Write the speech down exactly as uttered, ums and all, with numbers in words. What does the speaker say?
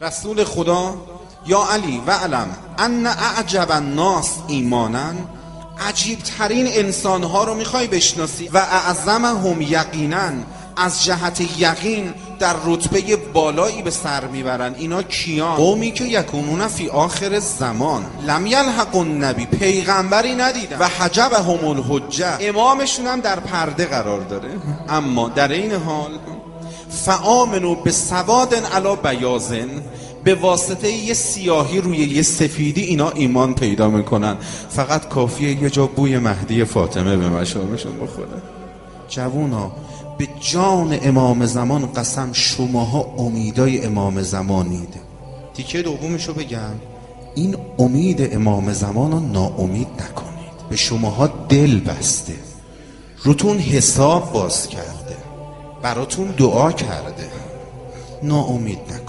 رسول خدا یا علی و علم ان اعجب الناس ایمانا، عجیب ترین انسان ها رو میخوای بشناسی و اعظمهم یقینا، از جهت یقین در رتبه بالایی به سر میبرن. اینا کیان؟ قومی که یکونون فی آخر زمان لم یلحق النبی، پیغمبری ندیدن و حجبهم الحجه، امامشون هم در پرده قرار داره، اما در این حال فآمنوا بسواد علی بیاض، به واسطه یه سیاهی روی یه سفیدی اینا ایمان پیدا میکنن. فقط کافیه یه جا بوی مهدی فاطمه به مشامشون بخوره. جوونا به جان امام زمان قسم، شماها امیدای امام زمانید. تیکه دومشو بگم، این امید امام زمان رو ناامید نکنید. به شماها دل بسته، روتون حساب باز کرده، براتون دعا کرده، ناامید نکنید.